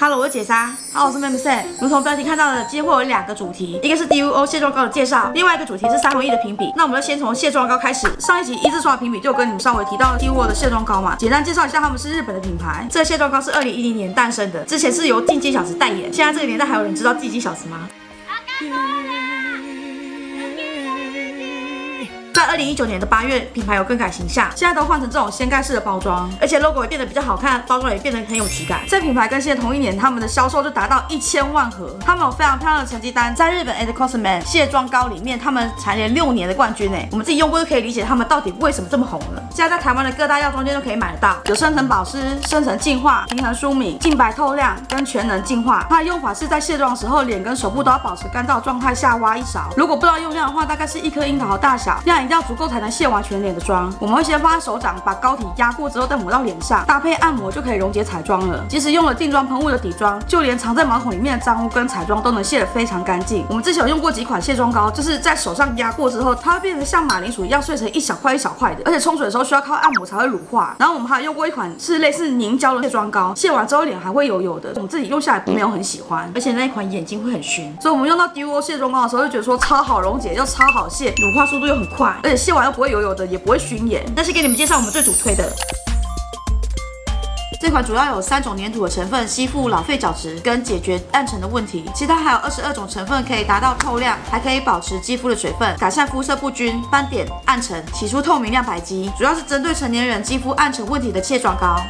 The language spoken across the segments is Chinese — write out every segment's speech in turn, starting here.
Hello， 我是解莎。我是妹妹 Sam。如同标题看到的，今天会有2个主题，一个是 DUO 卸妆膏的介绍，另外一个主题是3合1的评比。那我们就先从卸妆膏开始。上一集一字刷的评比就有跟你们稍微提到 DUO 的卸妆膏嘛，简单介绍一下，他们是日本的品牌。这个卸妆膏是2010年诞生的，之前是由进击小子代言。现在这个年代还有人知道进击小子吗？在2019年的8月，品牌有更改形象，现在都换成这种掀盖式的包装，而且 logo 也变得比较好看，包装也变得很有质感。这品牌更新的同一年，他们的销售就达到1000万盒，他们有非常漂亮的成绩单，在日本 Ed Cosmetics 卸妆膏里面，他们蝉联6年的冠军我们自己用过就可以理解他们到底为什么这么红了。现在在台湾的各大药妆店都可以买得到，有深层保湿、深层净化、平衡疏敏、净白透亮跟全能净化。它的用法是在卸妆的时候，脸跟手部都要保持干燥状态下挖1勺，如果不知道用量的话，大概是1颗樱桃大小，量一定要足够才能卸完全脸的妆。我们会先放在手掌，把膏体压过之后再抹到脸上，搭配按摩就可以溶解彩妆了。即使用了定妆喷雾的底妆，就连藏在毛孔里面的脏污跟彩妆都能卸得非常干净。我们之前有用过几款卸妆膏，就是在手上压过之后，它会变得像马铃薯一样碎成一小块一小块的，而且冲水的时候需要靠按摩才会乳化。然后我们还有用过一款是类似凝胶的卸妆膏，卸完之后脸还会油油的，我们自己用下来没有很喜欢，而且那一款眼睛会很熏，所以我们用到 DUO 卸妆膏的时候就觉得说超好溶解又超好卸，乳化速度又很快，而且卸完又不会油油的，也不会熏眼。但是给你们介绍我们最主推的。这款主要有3种粘土的成分，吸附老废角质跟解决暗沉的问题。其他还有22种成分可以达到透亮，还可以保持肌肤的水分，改善肤色不均、斑点、暗沉，洗出透明亮白肌。主要是针对成年人肌肤暗沉问题的卸妆膏。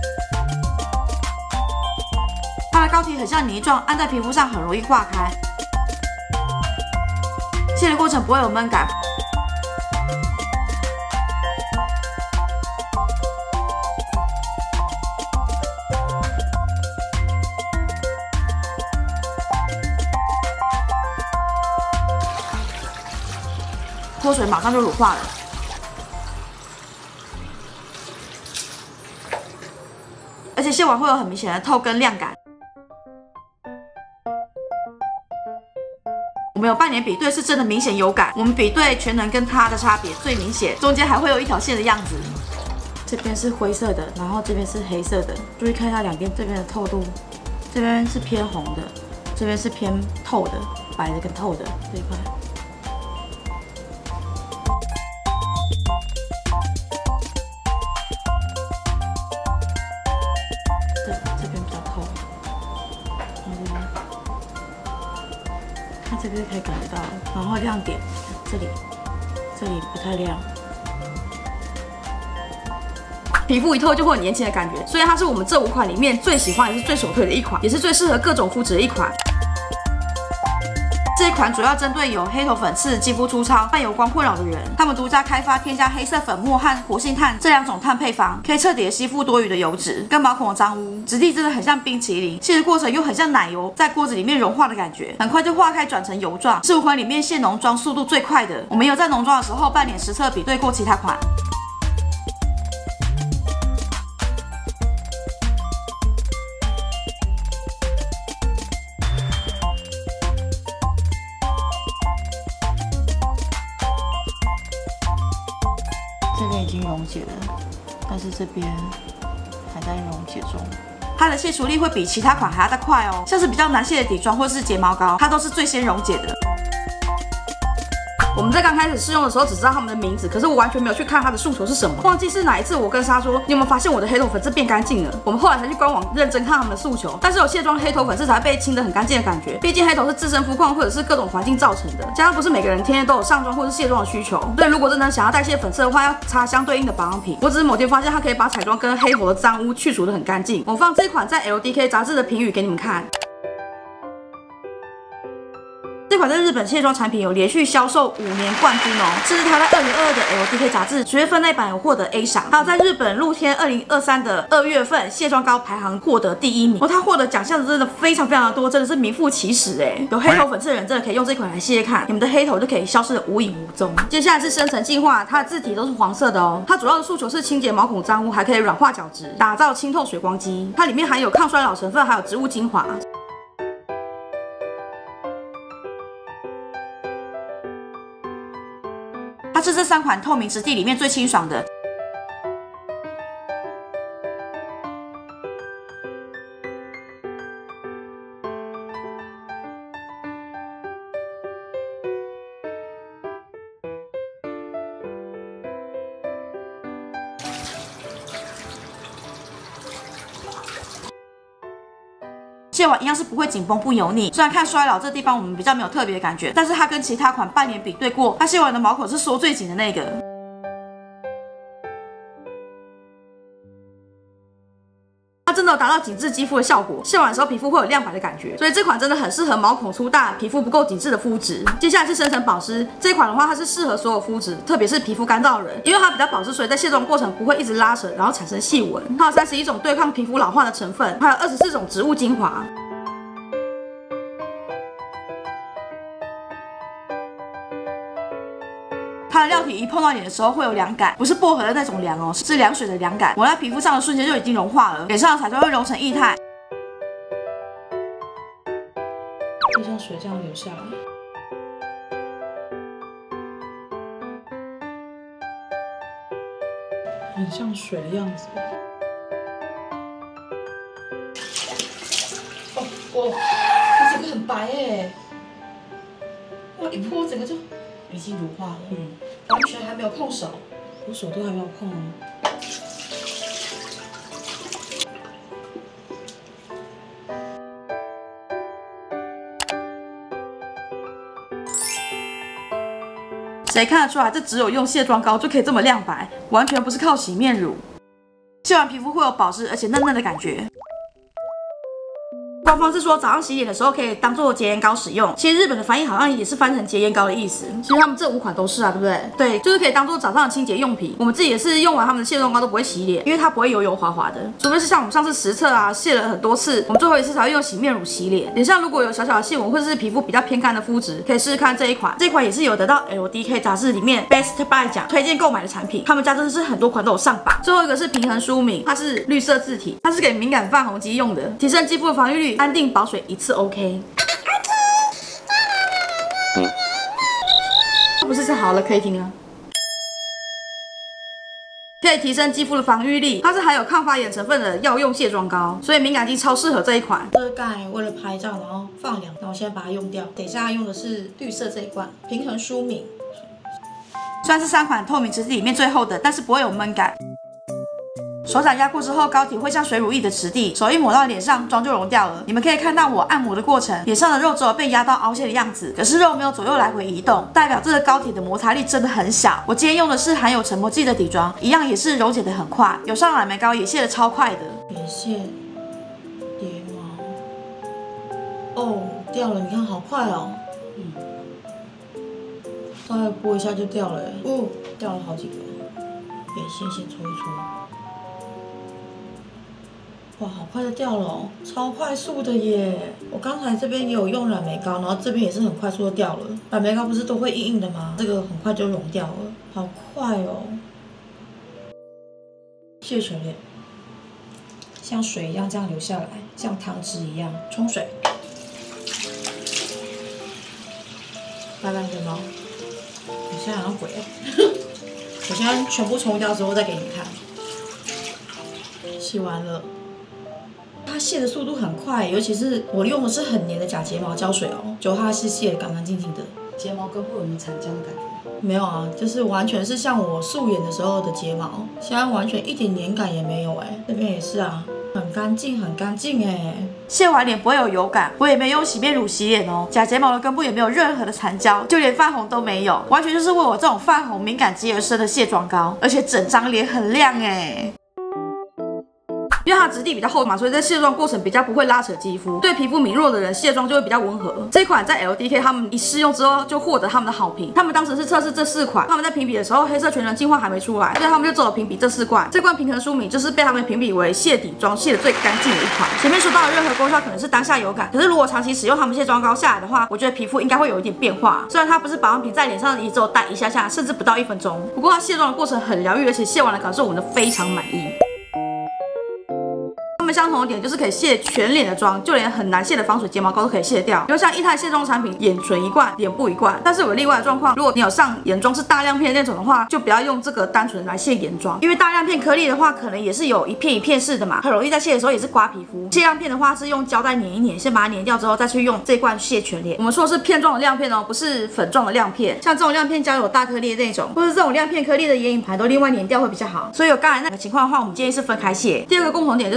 它的膏体很像泥状，按在皮肤上很容易化开，卸的过程不会有闷感。脱水马上就乳化了，而且卸完会有很明显的透跟亮感。我们有半年比对，是真的明显有感。我们比对全能跟它的差别最明显，中间还会有一条线的样子。这边是灰色的，然后这边是黑色的。注意看一下两边这边的透度，这边是偏红的，这边是偏透的，白的跟透的这一块。这边比较透，它这边可以感觉到，然后亮点这里不太亮。皮肤一透就会有年轻的感觉，所以它是我们这5款里面最喜欢也是最首推的一款，也是最适合各种肤质的一款。这一款主要针对有黑头粉刺、肌肤粗糙、泛油光困扰的人，他们独家开发添加黑色粉末和活性炭这2种碳配方，可以彻底的吸附多余的油脂跟毛孔的脏污，质地真的很像冰淇淋，卸的过程又很像奶油在锅子里面融化的感觉，很快就化开转成油状，是5款里面卸浓妆速度最快的。我们有在浓妆的时候半脸实测比对过其他款。这边已经溶解了，但是这边还在溶解中。它的卸除力会比其他款还要再快哦，像是比较难卸的底妆或是睫毛膏，它都是最先溶解的。我们在刚开始试用的时候只知道它们的名字，可是我完全没有去看它的诉求是什么，忘记是哪一次我跟莎说，你有没有发现我的黑头粉刺变干净了？我们后来才去官网认真看他们的诉求，但是有卸妆黑头粉刺才会被清得很干净的感觉，毕竟黑头是自身肤况或者是各种环境造成的，加上不是每个人天天都有上妆或是卸妆的需求，所以如果真的想要代谢粉刺的话，要擦相对应的保养品。我只是某天发现它可以把彩妆跟黑头的脏污去除得很干净。我放这一款在 LDK 杂志的评语给你们看。这款在日本卸妆产品有连续销售5年冠军哦，甚至它在2022的 LDK 杂志10月份那版有获得 A 赏，还有在日本露天2023的2月份卸妆膏排行获得第1名。它获得奖项真的非常的多，真的是名副其实有黑头粉刺的人真的可以用这款来卸卸看，你们的黑头就可以消失得无影无踪。接下来是深层净化，它的字体都是黄色的哦，它主要的诉求是清洁毛孔脏污，还可以软化角质，打造清透水光肌。它里面含有抗衰老成分，还有植物精华。它是这3款透明质地里面最清爽的。 卸完一样是不会紧绷不油腻。虽然看衰老这地方我们比较没有特别的感觉，但是它跟其他款半年比对过，它卸完的毛孔是缩最紧的那个。它真的有达到紧致肌肤的效果，卸完的时候皮肤会有亮白的感觉，所以这款真的很适合毛孔粗大、皮肤不够紧致的肤质。接下来是深层保湿，这款的话它是适合所有肤质，特别是皮肤干燥的人，因为它比较保湿，所以在卸妆过程不会一直拉扯，然后产生细纹。它有31种对抗皮肤老化的成分，还有24种植物精华。它的料体一碰到脸的时候会有凉感，不是薄荷的那种凉哦，是凉水的凉感。抹在皮肤上的瞬间就已经融化了，脸上的彩妆会融成液态，就像水这样流下来，很像水的样子。哦，它整个很白哎，哇，一泼整个就。已经乳化了，完全还没有碰手，我手都还没有碰哦。谁看得出来，这只有用卸妆膏就可以这么亮白，完全不是靠洗面乳。卸完皮肤会有保湿而且嫩嫩的感觉。官方是说早上洗脸的时候可以当做洁颜膏使用，其实日本的翻译好像也是翻成洁颜膏的意思。其实他们这5款都是啊，对不对？对，就是可以当做早上的清洁用品。我们自己也是用完他们的卸妆膏都不会洗脸，因为它不会油油滑滑的，除非是像我们上次实测啊，卸了很多次，我们最后一次才会用洗面乳洗脸。脸上如果有小小的细纹或者是皮肤比较偏干的肤质，可以试试看这一款。这款也是有得到 LDK 杂志里面 Best Buy 奖推荐购买的产品，他们家真的是很多款都有上榜。最后一个是平衡舒敏，它是绿色字体，它是给敏感泛红肌用的，提升肌肤的防御力，安定保水一次 OK。不是好了，可以停了。可以提升肌肤的防御力，它是含有抗发炎成分的药用卸妆膏，所以敏感肌超适合这一款。这是刚才为了拍照，然后放凉，然后现在把它用掉。等一下用的是绿色这一罐，平衡舒敏。虽然是3款透明质地里面最厚的，但是不会有闷感。手掌压过之后，膏体会像水乳液的质地，手一抹到脸上，妆就融掉了。你们可以看到我按摩的过程，脸上的肉只有被压到凹陷的样子，可是肉没有左右来回移动，代表这个膏体的摩擦力真的很小。我今天用的是含有成膜剂的底妆，一样也是溶解的很快，有上染眉膏也卸的超快的。眼线、睫毛，哦，掉了，你看好快哦。稍微拨一下就掉了，哦，掉了好几个。眼线先搓一搓。哇，好快就掉了哦，超快速的耶！我刚才这边也有用染眉膏，然后这边也是很快速的掉了。染眉膏不是都会硬硬的吗？这个很快就溶掉了，好快哦！卸全脸，像水一样这样流下来，像汤汁一样冲水。白白的吗？我现在好像鬼我现在全部冲掉之后再给你们看。洗完了。它卸的速度很快，尤其是我用的是很黏的假睫毛胶水哦，就它是卸得干干净净的。睫毛根会有残浆的感觉？没有啊，就是完全是像我素颜的时候的睫毛，现在完全一点黏感也没有哎。这边也是啊，很干净很干净哎。卸完脸不会有油感，我也没有用洗面乳洗脸哦，假睫毛的根部也没有任何的残胶，就连泛红都没有，完全就是为我这种泛红敏感肌而生的卸妆膏，而且整张脸很亮哎。因为它的质地比较厚嘛，所以在卸妆过程比较不会拉扯肌肤。对皮肤敏弱的人卸妆就会比较温和。这款在 LDK 他们一试用之后就获得他们的好评。他们当时是测试这4款，他们在评比的时候黑色全能净化还没出来，所以他们就只有评比这4罐。这罐平衡舒敏就是被他们评比为卸底妆卸的最干净的一款。前面说到的任何功效可能是当下有感，可是如果长期使用他们卸妆膏下来的话，我觉得皮肤应该会有一点变化。虽然它不是保养品，在脸上也只有带一下下，甚至不到1分钟，不过它卸妆的过程很疗愈，而且卸完的感受我们都非常满意。相同的点就是可以卸全脸的妆，就连很难卸的防水睫毛膏都可以卸掉。就像液态卸妆产品，眼唇一罐，脸部一罐。但是有例外的状况，如果你有上眼妆是大亮片的那种的话，就不要用这个单纯来卸眼妆，因为大亮片颗粒的话，可能也是有一片一片式的嘛，很容易在卸的时候也是刮皮肤。卸亮片的话是用胶带粘一粘，先把它粘掉之后再去用这罐卸全脸。我们说的是片状的亮片哦，不是粉状的亮片。像这种亮片胶有大颗粒的那种，或是这种亮片颗粒的眼影盘都另外粘掉会比较好。所以有刚才那个情况的话，我们建议是分开卸。第二个共同点就是不会拉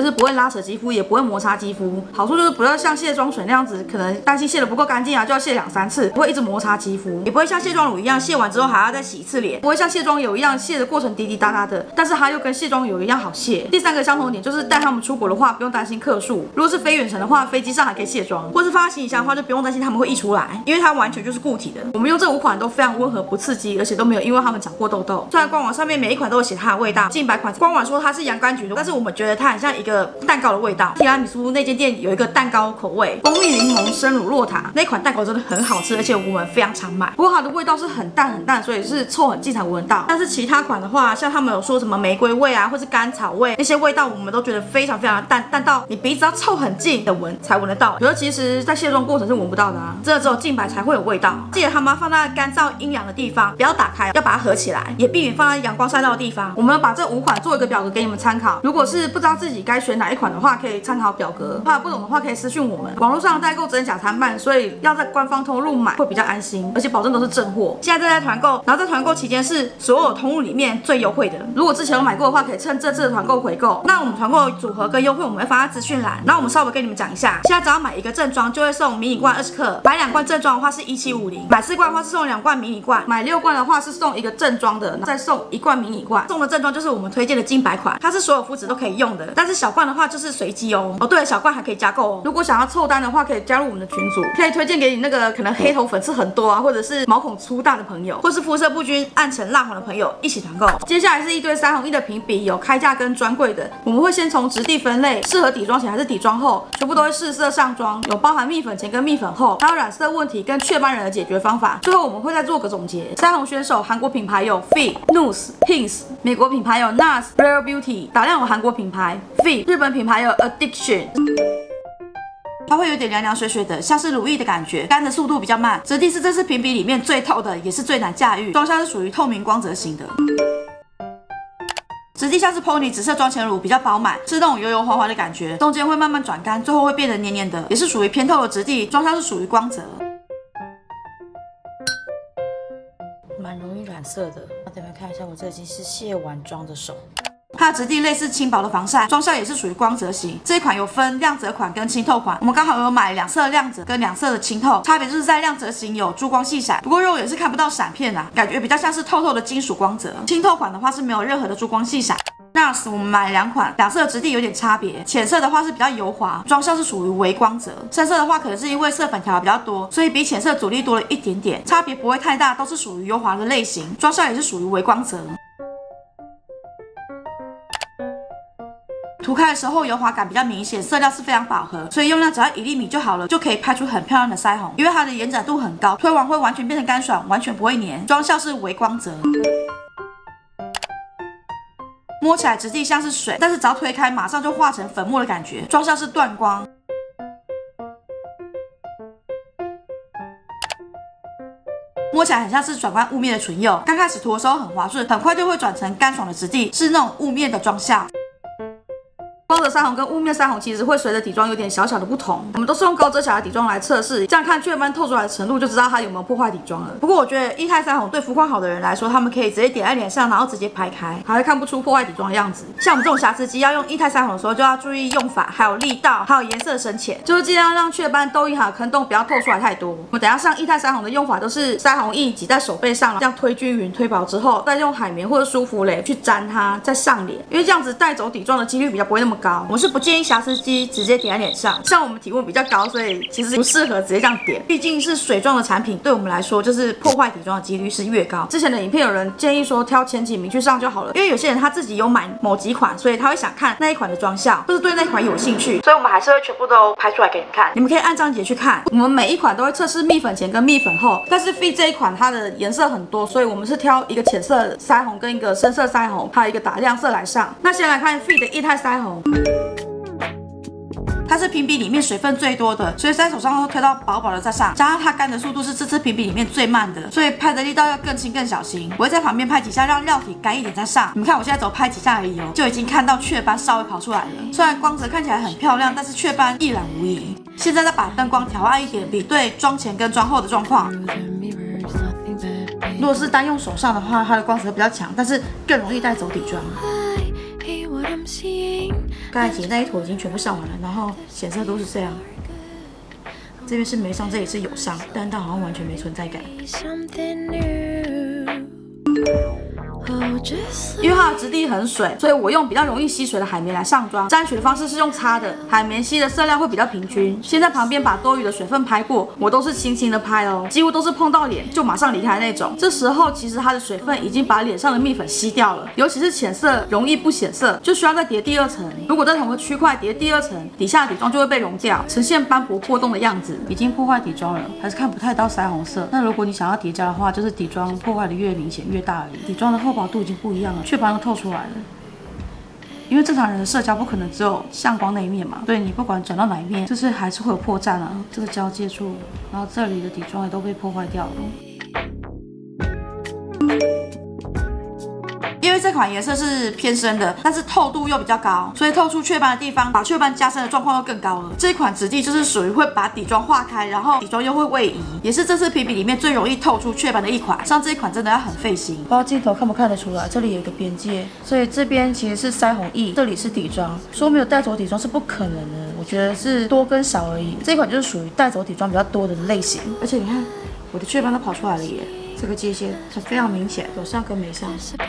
拉扯肌肤，也不会摩擦肌肤。好处就是不要像卸妆水那样子，可能担心卸的不够干净啊，就要卸2、3次，不会一直摩擦肌肤，也不会像卸妆乳一样卸完之后还要再洗1次脸，不会像卸妆油一样卸的过程滴滴答答的，但是它又跟卸妆油一样好卸。第3个相同点就是带他们出国的话，不用担心克数。如果是飞远程的话，飞机上还可以卸妆，或是放在行李箱的话，就不用担心他们会溢出来，因为它完全就是固体的。我们用这5款都非常温和不刺激，而且都没有因为它们长过痘痘。虽然官网上面每一款都有写它的味道，近100款官网说它是洋甘菊的，但是我们觉得它很像一个蛋糕的味道。提拉米苏那间店有一个蛋糕口味，蜂蜜柠檬生乳酪塔那款蛋糕真的很好吃，而且我们非常常买。不过它的味道是很淡，所以是凑很近才闻到。但是其他款的话，像他们有说什么玫瑰味啊，或是甘草味，那些味道我们都觉得非常的淡，淡到你鼻子要凑很近的闻才闻得到。可是其实在卸妆过程是闻不到的啊，真的只有近100才会有味道。记得他们要放在干燥阴凉的地方，不要打开，要把它合起来，也避免放在阳光晒到的地方。我们把这5款做一个表格给你们参考，如果是不知道自己该选哪一款的话，可以参考表格。怕不懂的话可以私讯我们。网络上的代购真假参半，所以要在官方通路买会比较安心，而且保证都是正货。现在正在团购，然后在团购期间是所有通路里面最优惠的。如果之前有买过的话，可以趁这次的团购回购。那我们团购组合跟优惠我们会放在资讯栏，然后我们稍微跟你们讲一下。现在只要买1个正装就会送迷你罐20克，买2罐正装的话是1750，买4罐的话是送2罐迷你罐，买6罐的话是送1个正装的，再送1罐迷你罐。送的正装就是我们推荐的金白款，它是所有肤质都可以用的，但是小罐的话就是随机哦。哦，对，小罐还可以加购哦。如果想要凑单的话，可以加入我们的群组，可以推荐给你那个可能黑头粉刺很多啊，或者是毛孔粗大的朋友，或是肤色不均、暗沉蜡黄的朋友一起团购。接下来是一堆腮红液的评比，有开价跟专柜的，我们会先从质地分类，适合底妆前还是底妆后，全部都会试色上妆，有包含蜜粉前跟蜜粉后，还有染色问题跟雀斑人的解决方法。最后我们会再做个总结。腮红选手韩国品牌有 Fit、Nus、Hints， 美国品牌有 NARS、Rare Beauty， 打量有韩国品牌 Fit， 日本品牌有 Addiction。它会有点凉凉水水的，像是乳液的感觉，干的速度比较慢。质地是这次评比里面最透的，也是最难驾驭。妆效是属于透明光泽型的。质地像是 Pony 紫色妆前乳，比较饱满，是那种油油滑滑的感觉，中间会慢慢转干，最后会变得黏黏的，也是属于偏透的质地。妆效是属于光泽，蛮容易染色的。那等下看一下，我这已经是卸完妆的手。它的质地类似轻薄的防晒，妆效也是属于光泽型。这一款有分亮泽款跟清透款，我们刚好有买2色亮泽跟2色的清透，差别就是在亮泽型有珠光细闪，不过肉眼是看不到闪片啊，感觉比较像是透透的金属光泽。清透款的话是没有任何的珠光细闪。NARS 我们买2款，2色的质地有点差别，浅色的话是比较油滑，妆效是属于微光泽；深色的话可能是因为色粉调的比较多，所以比浅色阻力多了一点点，差别不会太大，都是属于油滑的类型，妆效也是属于微光泽。涂开的时候油滑感比较明显，色调是非常饱和，所以用量只要1粒米就好了，就可以拍出很漂亮的腮红。因为它的延展度很高，推完会完全变成干爽，完全不会黏。妆效是微光泽，摸起来质地像是水，但是只要推开马上就化成粉末的感觉。妆效是断光。摸起来很像是转换雾面的唇釉，刚开始涂的时候很滑顺，很快就会转成干爽的质地，是那种雾面的妆效。光泽腮红跟雾面腮红其实会随着底妆有点小小的不同，我们都是用高遮瑕的底妆来测试，这样看雀斑透出来的程度就知道它有没有破坏底妆了。不过我觉得液态腮红对肤况好的人来说，他们可以直接点在脸上，然后直接拍开，还会看不出破坏底妆的样子。像我们这种瑕疵肌要用液态腮红的时候，就要注意用法，还有力道，还有颜色深浅，就是尽量让雀斑、痘印还有坑洞不要透出来太多。我们等一下上液态腮红的用法都是腮红液挤在手背上，这样推均匀、推薄之后，再用海绵或者舒肤蕾去沾它，再上脸，因为这样子带走底妆的几率比较不会那么高。我是不建议瑕疵肌直接点在脸上，像我们体温比较高，所以其实不适合直接这样点，毕竟是水状的产品，对我们来说就是破坏底妆的几率是越高。之前的影片有人建议说挑前几名去上就好了，因为有些人他自己有买某几款，所以他会想看那一款的妆效，或是对那款有兴趣，所以我们还是会全部都拍出来给你们看，你们可以按章节去看。我们每一款都会测试蜜粉前跟蜜粉后，但是 Fit 这一款它的颜色很多，所以我们是挑一个浅色腮红跟一个深色腮红，还有一个打亮色来上。那先来看 Fit 的液态腮红。它是评比里面水分最多的，所以在手上会推到薄薄的在上，加上它干的速度是这次评比里面最慢的，所以拍的力道要更轻更小心。我会在旁边拍几下，让料体干一点再上。你们看我现在只拍几下而已哦，就已经看到雀斑稍微跑出来了。虽然光泽看起来很漂亮，但是雀斑一览无遗。现在再把灯光调暗一点，比对妆前跟妆后的状况。如果是单用手上的话，它的光泽比较强，但是更容易带走底妆。 刚才挤那一坨已经全部上完了，然后显色都是这样。这边是没上，这里是有上，但它好像完全没存在感。因为它的质地很水，所以我用比较容易吸水的海绵来上妆。沾取的方式是用擦的，海绵吸的色量会比较平均。先在旁边把多余的水分拍过，我都是轻轻的拍哦，几乎都是碰到脸就马上离开那种。这时候其实它的水分已经把脸上的蜜粉吸掉了，尤其是浅色容易不显色，就需要再叠第二层。如果在同个区块叠第二层，底下的底妆就会被溶掉，呈现斑驳破洞的样子。已经破坏底妆了，还是看不太到腮红色。那如果你想要叠加的话，就是底妆破坏的越明显越大而已。底妆的厚薄度已经不一样了，雀斑都透出来了。因为正常人的色胶不可能只有向光那一面嘛，所以你不管转到哪一面，就是还是会有破绽啊。这个交界处，然后这里的底妆也都被破坏掉了。因为这款颜色是偏深的，但是透度又比较高，所以透出雀斑的地方，把雀斑加深的状况又更高了。这一款质地就是属于会把底妆化开，然后底妆又会位移，也是这次皮笔里面最容易透出雀斑的一款。上这一款真的要很费心。不知道镜头看不看得出来，这里有一个边界，所以这边其实是腮红液，这里是底妆。说没有带走底妆是不可能的，我觉得是多跟少而已。这一款就是属于带走底妆比较多的类型，而且你看我的雀斑都跑出来了耶。这个界限它非常明显，有上跟没上。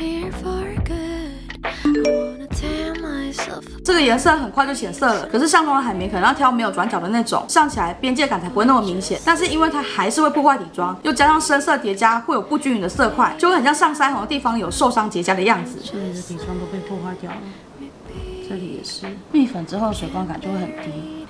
这个颜色很快就显色了，可是上妆的海绵可能要挑没有转角的那种，上起来边界感才不会那么明显。但是因为它还是会破坏底妆，又加上深色叠加会有不均匀的色块，就会很像上腮红的地方有受伤结痂的样子。这里的底妆都被破坏掉了，这里也是。蜜粉之后水光感就会很低。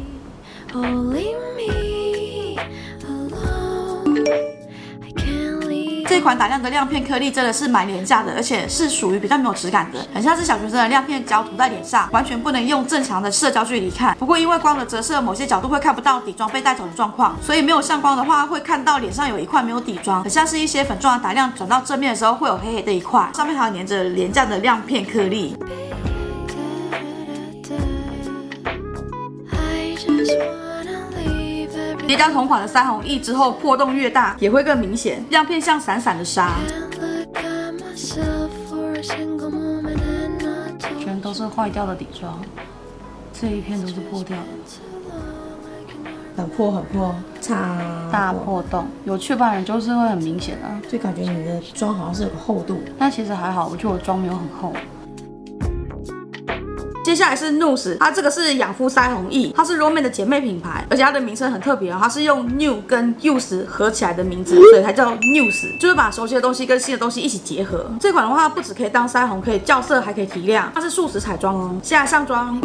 这款打亮的亮片颗粒真的是蛮廉价的，而且是属于比较没有质感的，很像是小学生的亮片胶涂在脸上，完全不能用正常的社交距离看。不过因为光的折射，某些角度会看不到底妆被带走的状况，所以没有上光的话，会看到脸上有一块没有底妆，很像是一些粉状的打亮转到正面的时候会有黑黑的一块，上面还有粘着廉价的亮片颗粒。叠加同款的腮红液之后，破洞越大，也会更明显，亮片像闪闪的沙。全都是坏掉的底妆，这一片都是破掉的，很破很破，大破洞。有雀斑人就是会很明显啊，就感觉你的妆好像是有个厚度，但其实还好，我觉得我妆没有很厚。接下来是 Nude， 它这个是养肤腮红液，它是 Roman 的姐妹品牌，而且它的名称很特别哦，它是用 New 跟 Use 合起来的名字，所以才叫 Nude， 就是把熟悉的东西跟新的东西一起结合。这款的话不只可以当腮红，可以校色，还可以提亮，它是素食彩妆哦。现在上妆。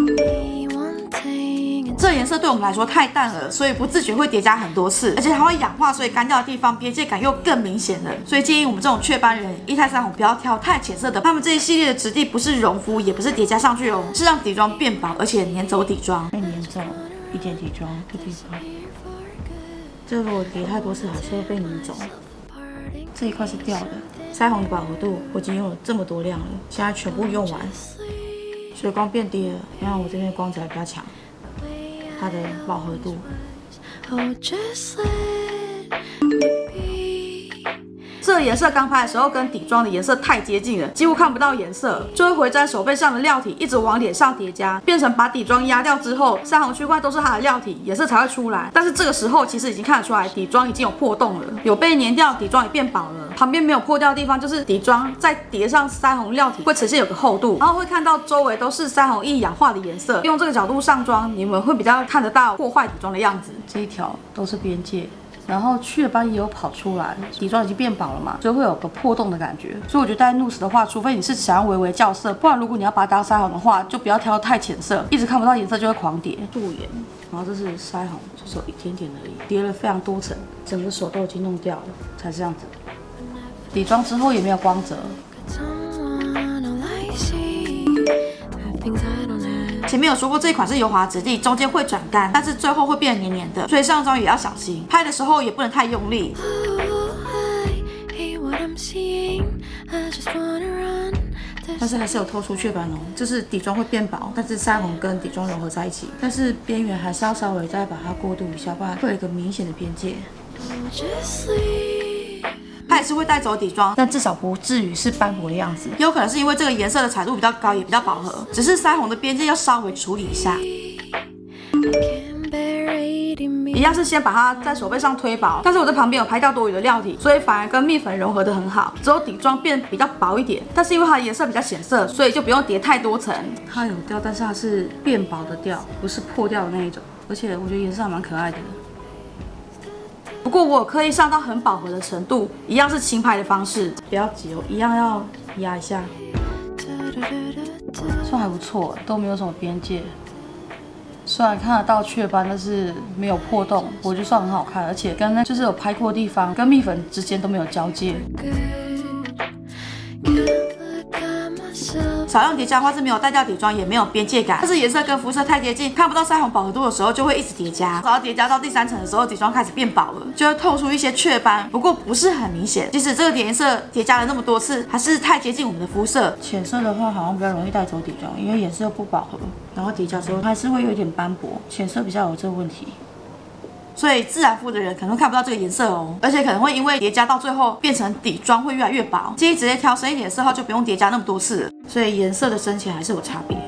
这颜色对我们来说太淡了，所以不自觉会叠加很多次，而且它会氧化，所以干掉的地方边界感又更明显了。所以建议我们这种雀斑人，液态腮红不要挑太浅色的。他们这一系列的质地不是溶肤，也不是叠加上去哦，是让底妆变薄，而且粘走底妆。被粘走一点底妆的地方，这如果叠太多次，还是会被粘走。这一块是掉的，腮红的饱和度我已经用了这么多量了，现在全部用完，水光变低了，你看我这边光泽比较强。它的饱和度。这个颜色刚拍的时候跟底妆的颜色太接近了，几乎看不到颜色，就会回沾手背上的料体，一直往脸上叠加，变成把底妆压掉之后，腮红区块都是它的料体，颜色才会出来。但是这个时候其实已经看得出来，底妆已经有破洞了，有被粘掉，底妆也变薄了。旁边没有破掉的地方，就是底妆再叠上腮红料体，会呈现有个厚度，然后会看到周围都是腮红液氧化的颜色。用这个角度上妆，你们会比较看得到破坏底妆的样子。这一条都是边界。然后雀斑也有跑出来，底妆已经变薄了嘛，所以会有个破洞的感觉。所以我觉得戴 Nude 的话，除非你是想要微微校色，不然如果你要把它当腮红的话，就不要挑太浅色，一直看不到颜色就会狂叠。素颜，然后这是腮红，就是有一点点而已，叠了非常多层，整个手都已经弄掉了，才这样子。底妆之后也没有光泽。前面有说过这一款是油滑质地，中间会转干，但是最后会变得黏黏的，所以上妆也要小心，拍的时候也不能太用力。但是还是有透出雀斑哦，就是底妆会变薄，但是腮红跟底妆融合在一起，但是边缘还是要稍微再把它过渡一下，不然会有一个明显的边界。 它也是会带走底妆，但至少不至于是斑驳的样子。也有可能是因为这个颜色的彩度比较高，也比较饱和，只是腮红的边界要稍微处理一下。一样是先把它在手背上推薄，但是我在旁边有拍掉多余的料体，所以反而跟蜜粉融合的很好，只有底妆变比较薄一点。但是因为它的颜色比较显色，所以就不用叠太多层。它有掉，但是它是变薄的掉，不是破掉的那一种。而且我觉得颜色还蛮可爱的。不过我有刻意上到很饱和的程度，一样是轻拍的方式，不要急哦，一样要压一下。算还不错，都没有什么边界。虽然看得到雀斑，但是没有破洞，我觉得算很好看，而且跟那就是有拍过的地方跟蜜粉之间都没有交界。少用叠加的话是没有带掉底妆，也没有边界感。但是颜色跟肤色太接近，看不到腮红饱和度的时候，就会一直叠加。然后叠加到第3层的时候，底妆开始变薄了，就会透出一些雀斑，不过不是很明显。即使这个颜色叠加了那么多次，还是太接近我们的肤色。浅色的话好像比较容易带走底妆，因为颜色不饱和，然后叠加之后还是会有一点斑驳。浅色比较有这个问题。所以自然肤的人可能会看不到这个颜色哦，而且可能会因为叠加到最后变成底妆会越来越薄。建议直接挑深一点的色号，就不用叠加那么多次了。所以颜色的深浅还是有差别。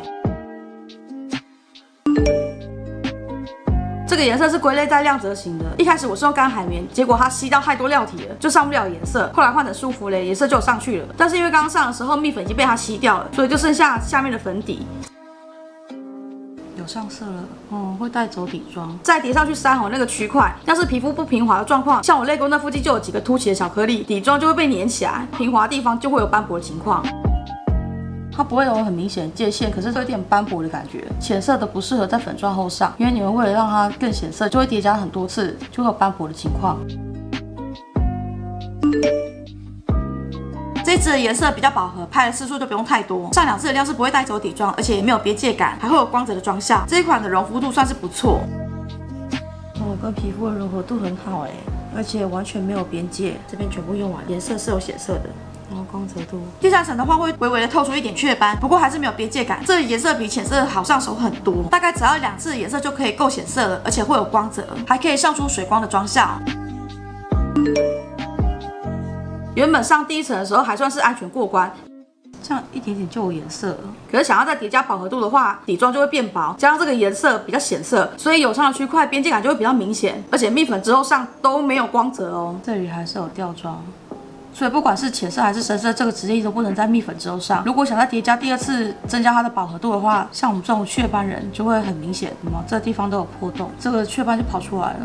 这个颜色是归类在亮泽型的。一开始我是用干海绵，结果它吸到太多料体了，就上不了颜色。后来换成舒芙蕾，颜色就有上去了。但是因为刚刚上的时候蜜粉已经被它吸掉了，所以就剩下下面的粉底。有上色了，会带走底妆。再叠上去腮红那个区块，要是皮肤不平滑的状况，像我泪沟那附近就有几个凸起的小颗粒，底妆就会被粘起来，平滑的地方就会有斑驳的情况。它不会有很明显的界限，可是有点斑驳的感觉。浅色的不适合在粉状后上，因为你们为了让它更显色，就会叠加很多次，就会有斑驳的情况。这一支的颜色比较饱和，拍的次数就不用太多，上2次的量是不会带走底妆，而且也没有边界感，还会有光泽的妆效。这一款的融肤度算是不错，跟皮肤的融合度很好而且完全没有边界。这边全部用完，颜色是有显色的，然后光泽度。第3层的话会微微的透出一点雀斑，不过还是没有边界感。这颜色比浅色好上手很多，大概只要2次的颜色就可以够显色了，而且会有光泽，还可以上出水光的妆效。原本上第1层的时候还算是安全过关，这样一点点就有颜色了。可是想要再叠加饱和度的话，底妆就会变薄，加上这个颜色比较显色，所以有上的区块边界感就会比较明显，而且蜜粉之后上都没有光泽哦。这里还是有掉妆，所以不管是浅色还是深色，这个质地都不能在蜜粉之后上。如果想再叠加第2次增加它的饱和度的话，像我们这种雀斑人就会很明显，这个地方都有破洞，这个雀斑就跑出来了。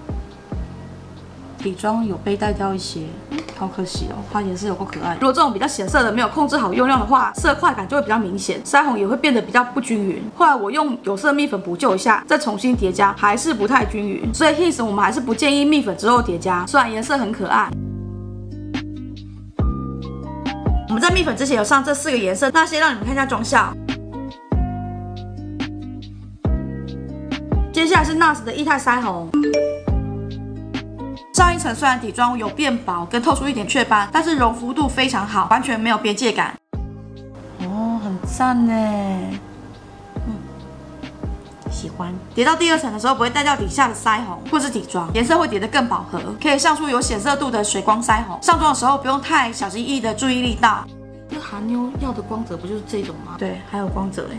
底妆有被带掉一些，好可惜哦，它颜色有够可爱。如果这种比较显色的没有控制好用量的话，色块感就会比较明显，腮红也会变得比较不均匀。后来我用有色蜜粉补救一下，再重新叠加，还是不太均匀。所以 His 我们还是不建议蜜粉之后叠加，虽然颜色很可爱。我们在蜜粉之前有上这4个颜色，那先让你们看一下妆效。接下来是 NARS 的液态腮红。上1层虽然底妆有变薄跟透出一点雀斑，但是融肤度非常好，完全没有边界感。很赞呢。喜欢。叠到第2层的时候不会带掉底下的腮红或是底妆，颜色会叠得更饱和，可以上出有显色度的水光腮红。上妆的时候不用太小心翼翼的注意力道。那韩妞要的光泽不就是这种吗？对，还有光泽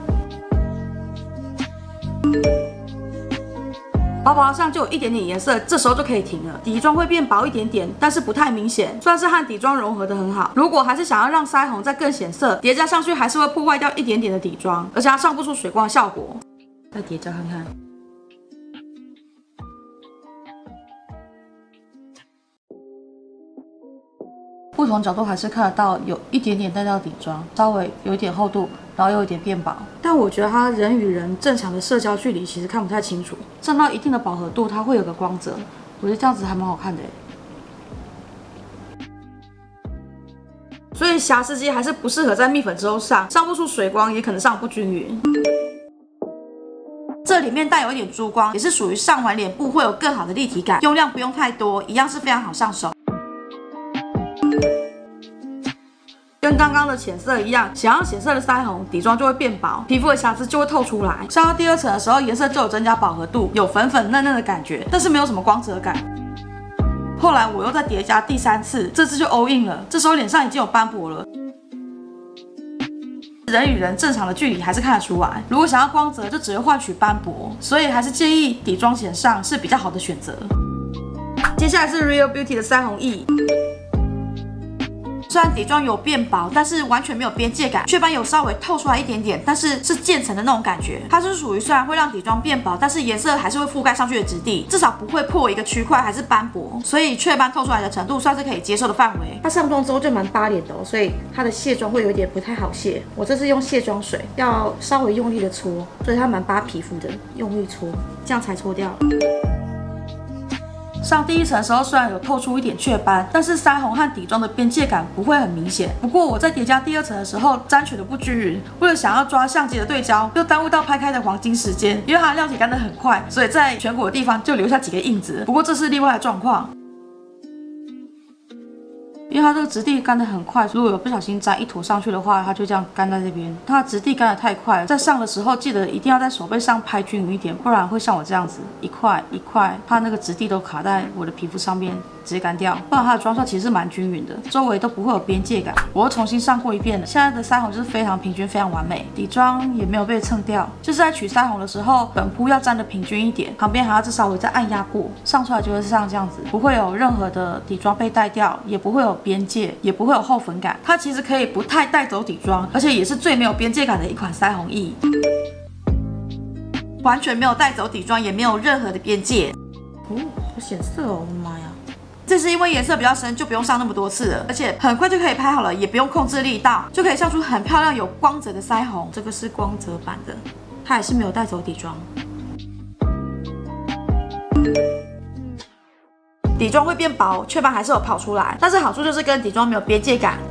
薄薄上就有一点点颜色，这时候就可以停了。底妆会变薄一点点，但是不太明显，算是和底妆融合的很好。如果还是想要让腮红再更显色，叠加上去还是会破坏掉一点点的底妆，而且它上不出水光的效果。再叠加看看。不同角度还是看得到有一点点带到底妆，稍微有一点厚度，然后又有一点变薄。但我觉得它人与人正常的社交距离其实看不太清楚，上到一定的饱和度，它会有个光泽，我觉得这样子还蛮好看的。所以瑕疵肌还是不适合在蜜粉之后上，上不出水光，也可能上不均匀。这里面带有一点珠光，也是属于上完脸部会有更好的立体感，用量不用太多，一样是非常好上手。跟刚刚的浅色一样，想要显色的腮红，底妆就会变薄，皮肤的瑕疵就会透出来。上到第2层的时候，颜色就有增加饱和度，有粉粉嫩嫩的感觉，但是没有什么光泽感。 后来我又再叠加第3次，这次就 all in 了。这时候脸上已经有斑驳了。人与人正常的距离还是看得出来，如果想要光泽，就只会换取斑驳，所以还是建议底妆前上是比较好的选择。接下来是 Real Beauty 的腮红液。虽然底妆有变薄，但是完全没有边界感，雀斑有稍微透出来一点点，但是是渐层的那种感觉。它是属于虽然会让底妆变薄，但是颜色还是会覆盖上去的质地，至少不会破一个区块还是斑驳，所以雀斑透出来的程度算是可以接受的范围。它上妆之后就蛮扒脸的哦，所以它的卸妆会有点不太好卸。我这次用卸妆水，要稍微用力的搓，所以它蛮扒皮肤的，用力搓，这样才搓掉。上第1层的时候虽然有透出一点雀斑，但是腮红和底妆的边界感不会很明显。不过我在叠加第2层的时候沾取的不均匀，为了想要抓相机的对焦，又耽误到拍开的黄金时间。因为它的亮体干得很快，所以在颧骨的地方就留下几个印子。不过这是例外的状况。因为它这个质地干得很快，如果有不小心沾一坨上去的话，它就这样干在这边。它的质地干得太快了，在上的时候记得一定要在手背上拍均匀一点，不然会像我这样子一块一块，它那个质地都卡在我的皮肤上面，直接干掉。不然它的妆效其实是蛮均匀的，周围都不会有边界感。我又重新上过一遍了，现在的腮红就是非常平均，非常完美，底妆也没有被蹭掉。就是在取腮红的时候，粉扑要沾得平均一点，旁边还要稍微再按压过，上出来就会像这样子，不会有任何的底妆被带掉，也不会有边界，也不会有厚粉感。它其实可以不太带走底妆，而且也是最没有边界感的一款腮红液，完全没有带走底妆，也没有任何的边界。哦，好显色哦，我的妈呀！这是因为颜色比较深，就不用上那么多次了，而且很快就可以拍好了，也不用控制力道，就可以上出很漂亮有光泽的腮红。这个是光泽版的，它也是没有带走底妆。底妆会变薄，雀斑还是有跑出来，但是好处就是跟底妆没有边界感。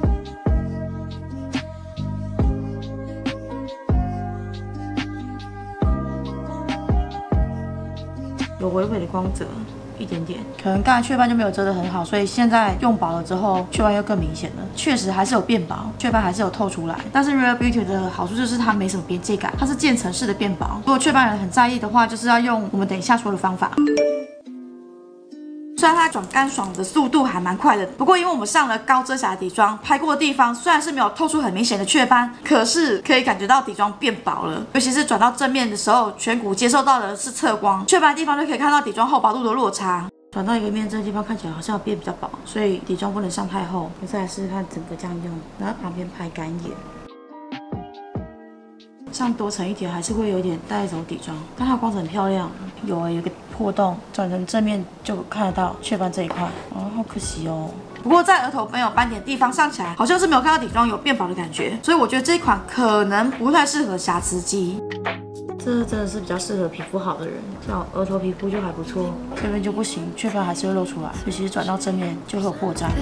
有微微的光泽，一点点，可能刚才雀斑就没有遮得很好，所以现在用薄了之后，雀斑又更明显了。确实还是有变薄，雀斑还是有透出来，但是 Real Beauty 的好处就是它没什么边界感，它是渐层式的变薄。如果雀斑人很在意的话，就是要用我们等一下说的方法。虽然它转干爽的速度还蛮快的，不过因为我们上了高遮瑕底妆，拍过的地方虽然是没有透出很明显的雀斑，可是可以感觉到底妆变薄了。尤其是转到正面的时候，颧骨接受到的是侧光，雀斑的地方就可以看到底妆厚薄度的落差。转到一个面这个地方看起来好像变比较薄，所以底妆不能上太厚。我再来试试看整个这样用，然后旁边拍干一点。上多层一点还是会有点带走底妆，但它的光泽很漂亮，有一个破洞，转成正面就看得到雀斑这一块，哦，好可惜哦。不过在额头没有斑点的地方上起来，好像是没有看到底妆有变薄的感觉，所以我觉得这一款可能不太适合瑕疵肌。这真的是比较适合皮肤好的人，像额头皮肤就还不错，这边就不行，雀斑还是会露出来，尤其是转到正面就会有破绽。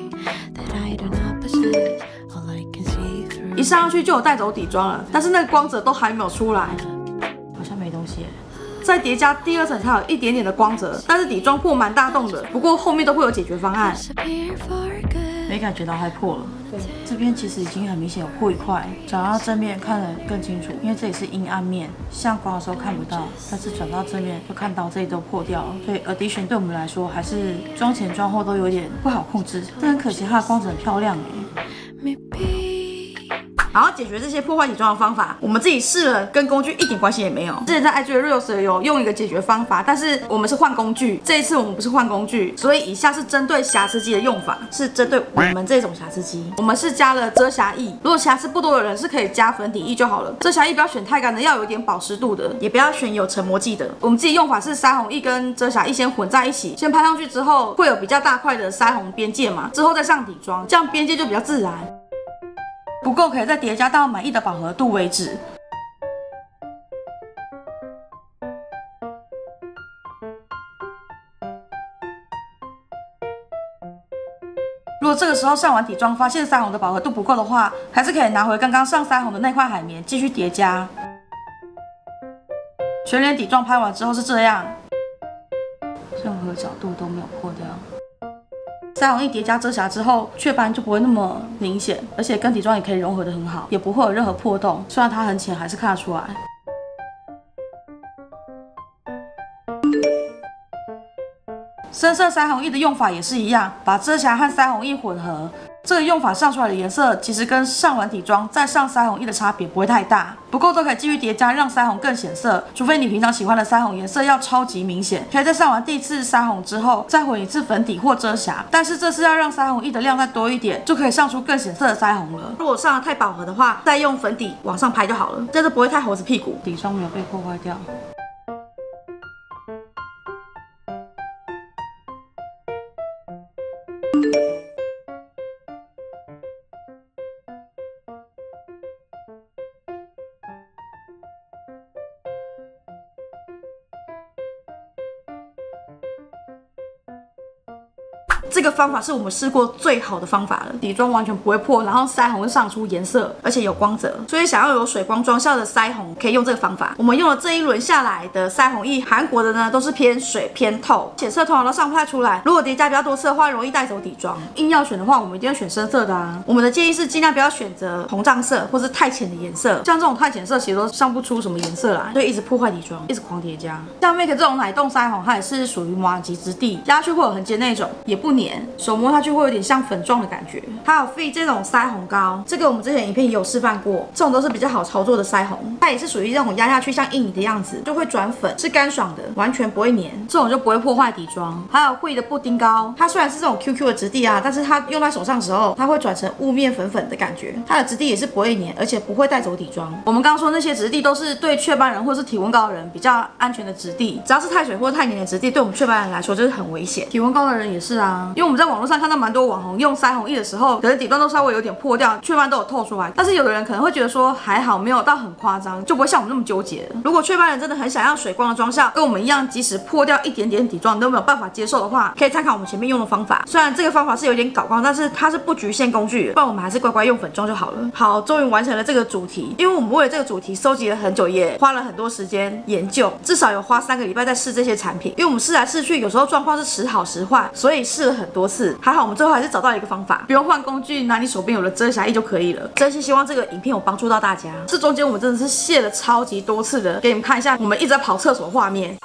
一上去就有带走底妆了，但是那个光泽都还没有出来，好像没东西耶。再叠加第2层才有一点点的光泽，但是底妆破蛮大洞的，不过后面都会有解决方案。没感觉到它破了，对，这边其实已经很明显有破一块，转到正面看得更清楚，因为这里是阴暗面，向光的时候看不到，但是转到正面就看到这里都破掉了，所以 addition 对我们来说还是妆前妆后都有点不好控制，但很可惜它的光泽很漂亮耶。然后解决这些破坏底妆的方法，我们自己试了，跟工具一点关系也没有。之前在 IG 的 Reels 有用一个解决方法，但是我们是换工具，这一次我们不是换工具，所以以下是针对瑕疵肌的用法，是针对我们这种瑕疵肌。我们是加了遮瑕液，如果瑕疵不多的人是可以加粉底液就好了。遮瑕液不要选太干的，要有一点保湿度的，也不要选有成膜剂的。我们自己用法是腮红液跟遮瑕液先混在一起，先拍上去之后会有比较大块的腮红边界嘛，之后再上底妆，这样边界就比较自然。不够可以再叠加到满意的饱和度为止。如果这个时候上完底妆发现腮红的饱和度不够的话，还是可以拿回刚刚上腮红的那块海绵继续叠加。全脸底妆拍完之后是这样，任何角度都没有破掉。腮红一叠加遮瑕之后，雀斑就不会那么明显，而且跟底妆也可以融合得很好，也不会有任何破洞。虽然它很浅，还是看得出来。 深色腮红液的用法也是一样，把遮瑕和腮红液混合。这个用法上出来的颜色，其实跟上完体妆再上腮红液的差别不会太大，不过都可以继续叠加，让腮红更显色。除非你平常喜欢的腮红颜色要超级明显，可以在上完第一次腮红之后，再混一次粉底或遮瑕。但是这次要让腮红液的量再多一点，就可以上出更显色的腮红了。如果上得太饱和的话，再用粉底往上拍就好了，这样就不会太猴子屁股，底妆没有被破坏掉。这个方法是我们试过最好的方法了，底妆完全不会破，然后腮红上出颜色，而且有光泽。所以想要有水光妆效的腮红，可以用这个方法。我们用了这一轮下来的腮红液，韩国的呢都是偏水偏透，浅色通常都上不太出来。如果叠加比较多次的话，容易带走底妆。硬要选的话，我们一定要选深色的啊。我们的建议是尽量不要选择红胀色或是太浅的颜色，像这种太浅色其实都上不出什么颜色来，所以一直破坏底妆，一直狂叠加。像 Make 这种奶冻腮红，它也是属于麻吉质地，压下去会有痕迹那种，也不黏。手摸下去会有点像粉状的感觉。还有 Fee 这种腮红膏，这个我们之前影片也有示范过，这种都是比较好操作的腮红，它也是属于那种压下去像印泥的样子，就会转粉，是干爽的，完全不会黏，这种就不会破坏底妆。还有 Hui 的布丁膏，它虽然是这种 QQ 的质地啊，但是它用在手上的时候，它会转成雾面粉粉的感觉，它的质地也是不会黏，而且不会带走底妆。我们刚刚说那些质地都是对雀斑人或是体温高的人比较安全的质地，只要是太水或太黏的质地，对我们雀斑人来说就是很危险。体温高的人也是啊，因为我们在网络上看到蛮多网红用腮红液的时候，可能底端都稍微有点破掉，雀斑都有透出来。但是有的人可能会觉得说还好，没有到很夸张，就不会像我们那么纠结了。如果雀斑人真的很想要水光的妆效，跟我们一样，即使破掉一点点底妆你都没有办法接受的话，可以参考我们前面用的方法。虽然这个方法是有点搞光，但是它是不局限工具，不然我们还是乖乖用粉妆就好了。好，终于完成了这个主题，因为我们为了这个主题收集了很久，也花了很多时间研究，至少有花3个礼拜在试这些产品。因为我们试来试去，有时候状况是时好时坏，所以试了很多次。还好我们最后还是找到了一个方法，不用换工具，拿你手边有的遮瑕液就可以了。真心希望这个影片有帮助到大家。这中间我们真的是卸了超级多次的，给你们看一下我们一直在跑厕所的画面。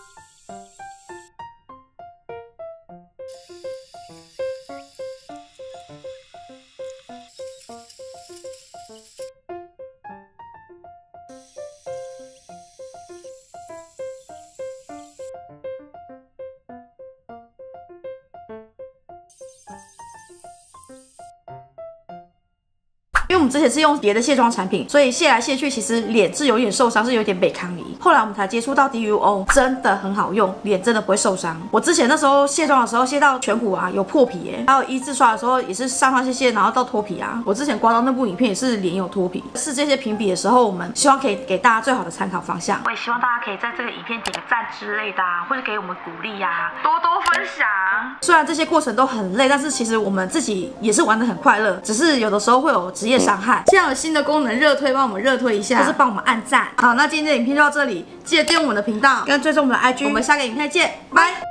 因为我们之前是用别的卸妆产品，所以卸来卸去，其实脸是有点受伤，是有点北康离。后来我们才接触到 DUO， 真的很好用，脸真的不会受伤。我之前那时候卸妆的时候，卸到颧骨啊有破皮耶，还有一字刷的时候也是上卸，然后到脱皮啊。我之前刮到那部影片也是脸有脱皮。试这些评比的时候，我们希望可以给大家最好的参考方向。我也希望大家可以在这个影片点个赞之类的啊，或者给我们鼓励啊，多多分享。虽然这些过程都很累，但是其实我们自己也是玩得很快乐，只是有的时候会有职业伤害。现在有新的功能热推，帮我们热推一下，或是帮我们按赞。好，那今天的影片就到这里，记得订阅我们的频道跟追踪我们的 IG，我们下个影片见，拜。